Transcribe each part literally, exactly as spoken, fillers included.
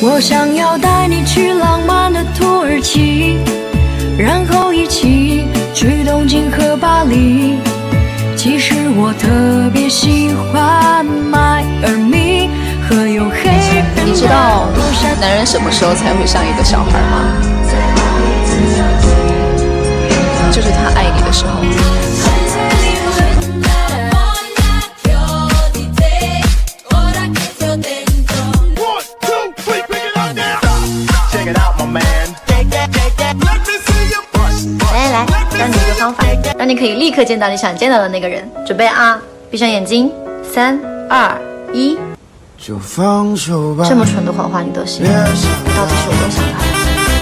我想要带你去浪漫的土耳其，然后一起去东京和巴黎。其实我特别喜欢迈阿密和有黑人。 你知道男人什么时候才会像一个小孩吗？就是他爱你的时候。 来来，教你一个方法，让你可以立刻见到你想见到的那个人。准备啊，闭上眼睛，三二一。就放手吧。这么蠢的谎话你都信？到底是有多想他？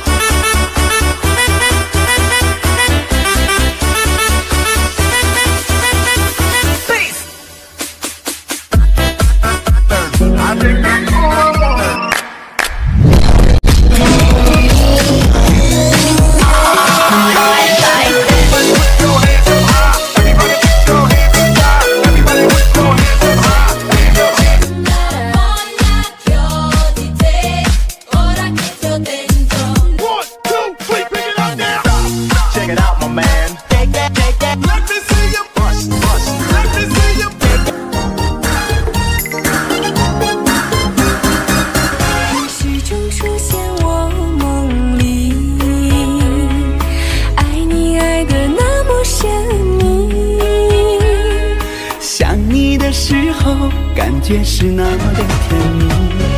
感觉是那么的甜蜜。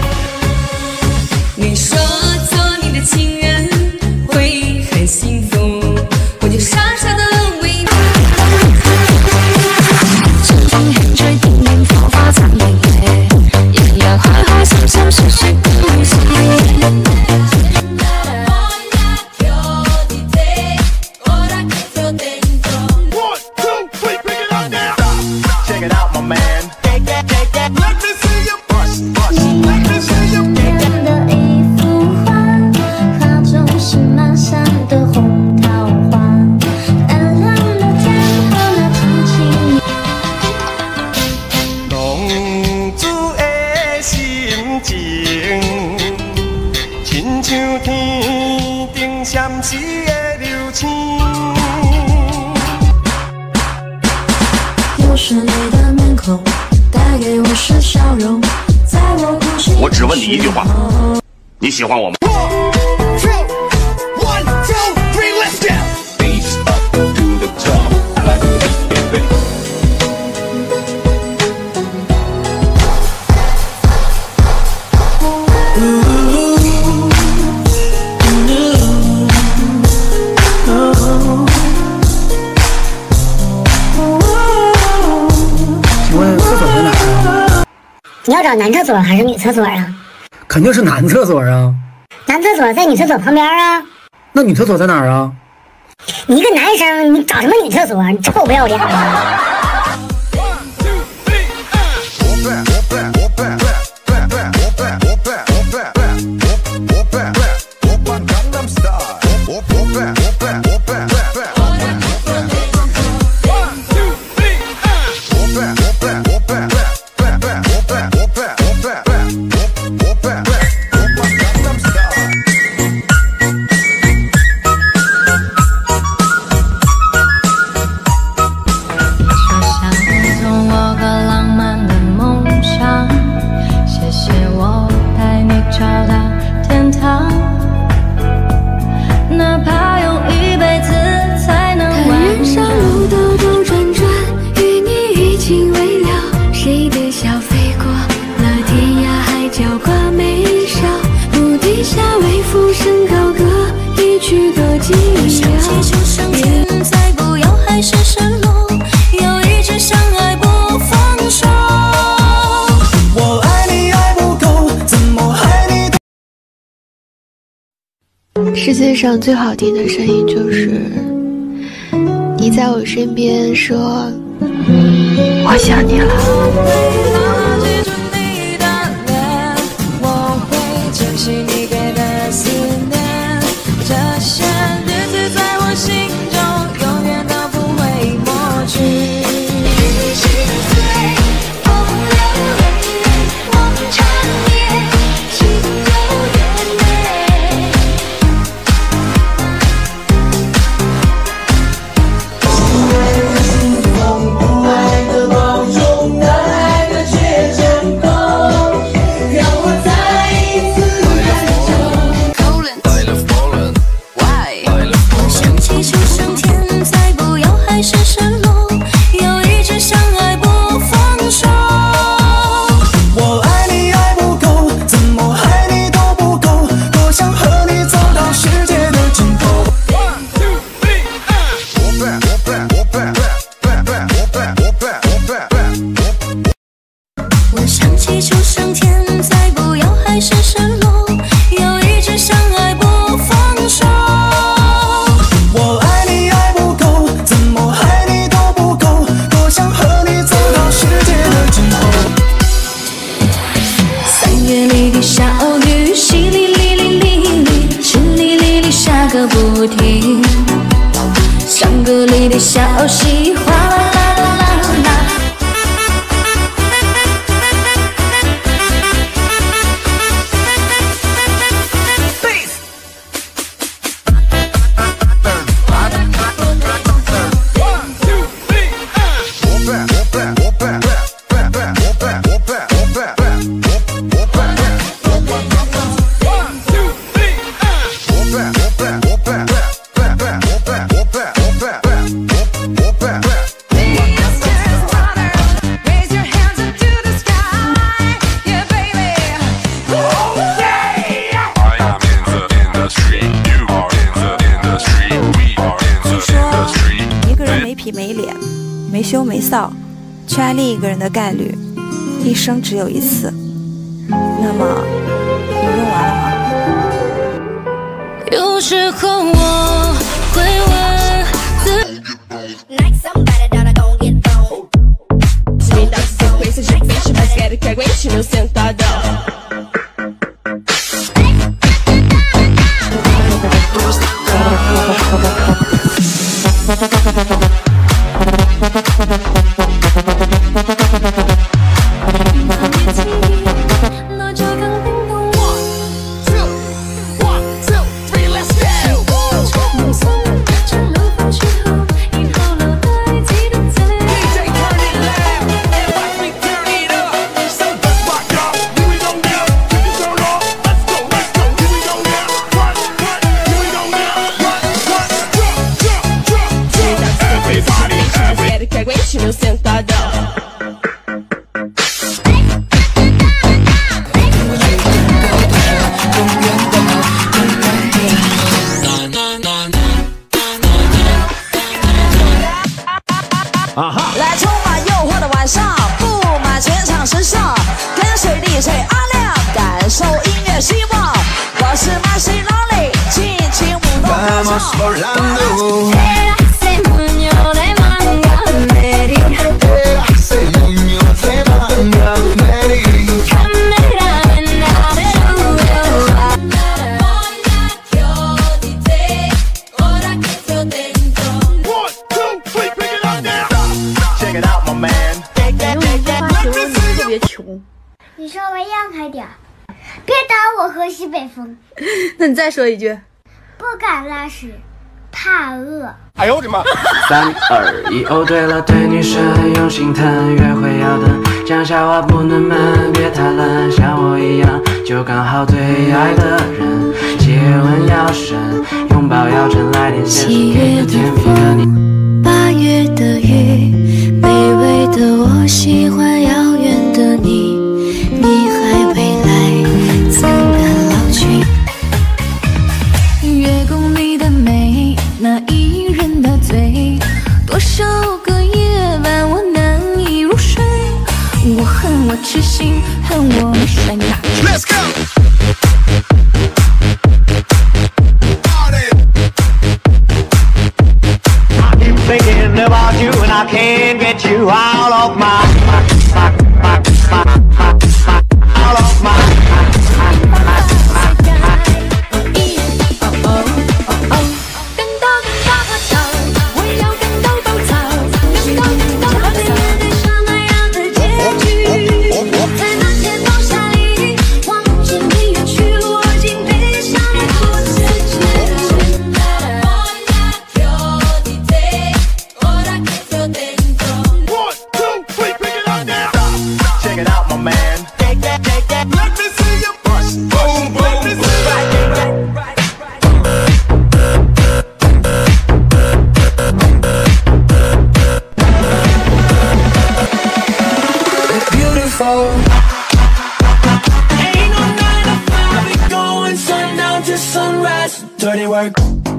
你说做你的情人会很幸福，我就傻傻的为你。春風興吹，點點火花燦明夜，日日開開心心説説故事。 我只问你一句话，你喜欢我吗？ 你要找男厕所还是女厕所啊？ 肯定是男厕所啊。 男厕所在女厕所旁边啊。 那女厕所在哪儿啊？ 你一个男生，你找什么女厕所？你臭不要脸啊！ 世界上最好听的声音就是你在我身边说我想你了。我会珍惜你给的思念，这些日子在我心中永远都不会抹去。风流人人望长夜，情有你的消息，哗啦啦啦啦啦。 没脸，没羞没臊，去爱另一个人的概率，一生只有一次。那么，你用完了吗？ 有时候我会问自来充满诱惑的晚上，布满全场时尚，跟随 D J 阿亮，感受音乐希望。我是麦西老李，尽情舞动歌唱。 你稍微让开点，别打我喝西北风。 那你再说一句。 不敢拉屎，怕饿。 哎呦我的妈！ 三二一，哦对了，对女生用心疼，约会要等，讲笑话不能闷，别太冷，像我一样，就刚好对爱的人。接吻要深，拥抱要真，来点现实，给个甜蜜的你。 八月的雨，卑微的我喜欢遥远的你，你还未来，怎敢老去？月宫里的美，那隐忍的嘴，多少个夜晚我难以入睡，我恨我痴心，恨我甩你大腿。Let's go! Thinking about you and I can't get you out of my, my, my, my, my, my, my, out of my, my, my, my, my. 更多更多花草，我要更多高潮，更多更多好的人对上那样的结局。在那天落下里，望着你远去，我竟悲伤的不自觉。 Dirty work.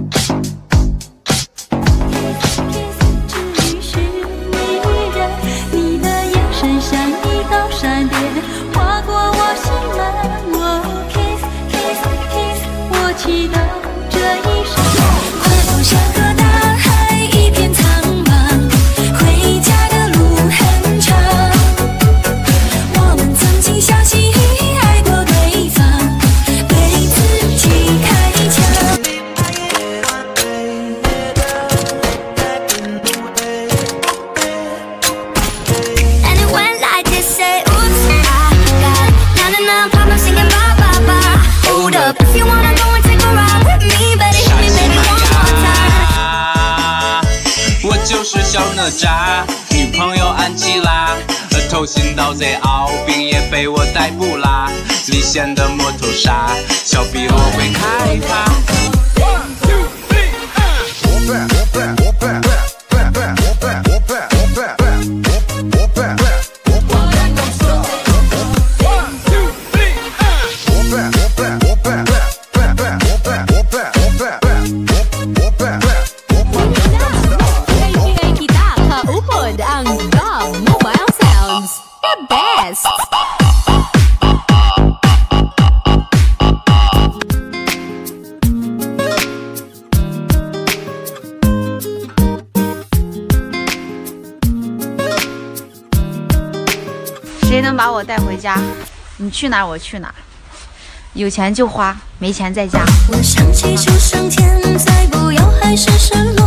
你的眼神像一道闪电，划过我心门。我 kiss kiss kiss， 我祈祷这一生。快走向个大海，一片苍茫，回家的路很长。我们曾经相信爱过对方，对自己开枪。 哪吒，女朋友安琪拉，偷心盗贼敖丙也被我逮捕啦。离线的摩托沙，小比我会开它。 谁能把我带回家？你去哪儿我去哪儿，有钱就花，没钱在家。 我想祈求上天再不要海市蜃楼。